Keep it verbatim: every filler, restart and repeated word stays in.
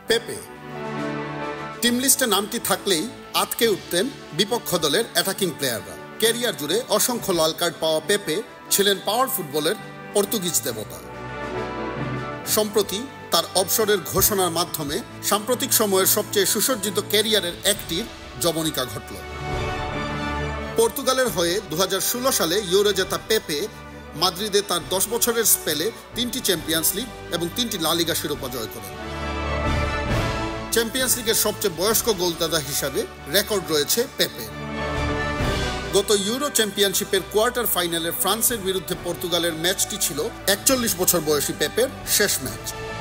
পেপে টিম লিস্টে নামটি থাকলেই আটকে উঠতেন বিপক্ষ দলের অ্যাটাকিং প্লেয়াররা। ক্যারিয়ার জুড়ে অসংখ্য লাল কার্ড পাওয়া পেপে ছিলেন পাওয়ার ফুটবলের পর্তুগিজ দেবতা। সম্প্রতি তার অবসরের ঘোষণার মাধ্যমে সাম্প্রতিক সময়ের সবচেয়ে সুসজ্জিত ক্যারিয়ারের একটির যবনিকা ঘটল। পর্তুগালের হয়ে দু হাজার ষোলো সালে ইউরো জেতা পেপে মাদ্রিদে তার দশ বছরের স্পেলে তিনটি চ্যাম্পিয়ন্স লিগ এবং তিনটি লা লিগা শিরোপা জয় করেন। চ্যাম্পিয়ন্স লিগের সবচেয়ে বয়স্ক গোলদাতা হিসাবে রেকর্ড রয়েছে পেপের। গত ইউরো চ্যাম্পিয়নশিপের কোয়ার্টার ফাইনালে ফ্রান্সের বিরুদ্ধে পর্তুগালের ম্যাচটি ছিল একচল্লিশ বছর বয়সী পেপের শেষ ম্যাচ।